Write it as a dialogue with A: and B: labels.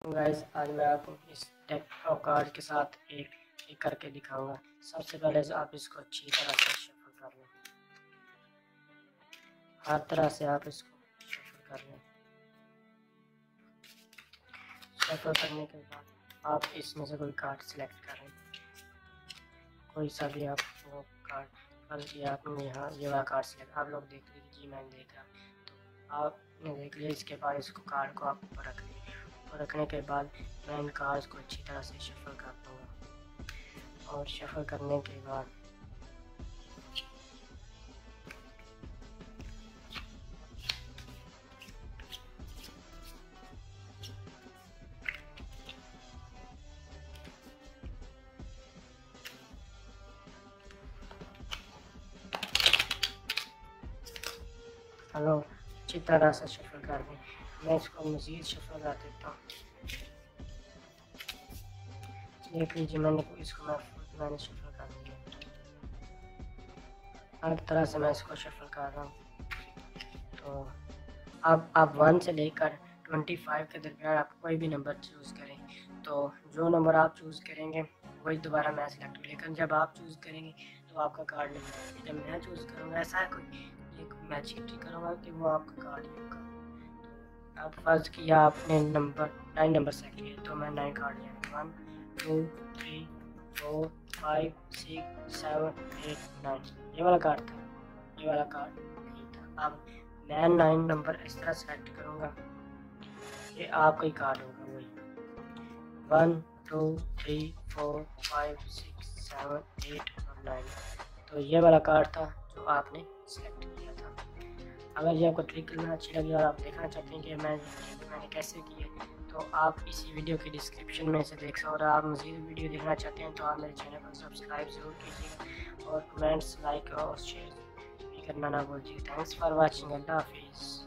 A: Guys आज मैं आपको इस डेक ऑफ कार्ड के साथ एक एक करके दिखाऊंगा। सबसे पहले आप इसको अच्छी तरह से शफल कर लें। हर तरह से आप इसको शफल कर लें। शफल करने के बाद आप इसमें से कोई कार्ड सिलेक्ट करें, कोई सा भी आप वो कार्ड। बल्कि आपने यहाँ ये वाला कार्ड सिलेक्ट, आप लोग देख लीजिए जी मैंने देखा, तो आपने देख लिया। इसके बाद इसको कार्ड को आप ऊपर रख लीजिए। ऊपर रखने के बाद मैं इन कार्ड्स को अच्छी तरह से शफल कर दूँगा और शफल करने के बाद हेलो अच्छी तरह से शफल कर दें। मैं इसको मज़ीद शफल कर देता हूँ। देख लीजिए इसको मैंने शफल कर दिया। हर तरह से मैं इसको शफल कर रहा हूँ। तो आप 1 से लेकर 25 के दरमियान आप कोई भी नंबर चूज़ करें। तो जो नंबर आप चूज़ करेंगे वही दोबारा मैं सिलेक्ट करूँ, लेकिन जब आप चूज़ करेंगे तो आपका कार्ड नहीं आएगा। जब मैं चूज़ करूँगा ऐसा है कोई मैं चीटिंग करूँगा कि वो आपका कार्ड ही होगा। तो आप फर्ज किया आपने नंबर 9 नंबर सेलेक्ट किया, तो मैं 9 कार्ड लिया। 1 2 3 4 5 6 7 8 9 ये वाला कार्ड था, ये वाला कार्ड नहीं था। अब मैं 9 नंबर इस तरह सेलेक्ट करूँगा, ये आपका ही कार्ड होगा वही। 1 2 3 4 5 6 7 8 और 9, तो ये वाला कार्ड था जो आपने सेलेक्ट किया था। अगर ये आपको ट्रिक करना अच्छी लगी और आप देखना चाहते हैं कि मैंने कैसे की है, तो आप इसी वीडियो के डिस्क्रिप्शन में से देख सकते हैं। और आप मज़ीद वीडियो देखना चाहते हैं तो आप मेरे चैनल को सब्सक्राइब ज़रूर कीजिएगा और कमेंट्स लाइक और शेयर भी करना ना भूलिए। Thanks for watching. अल्लाह हाफिज़।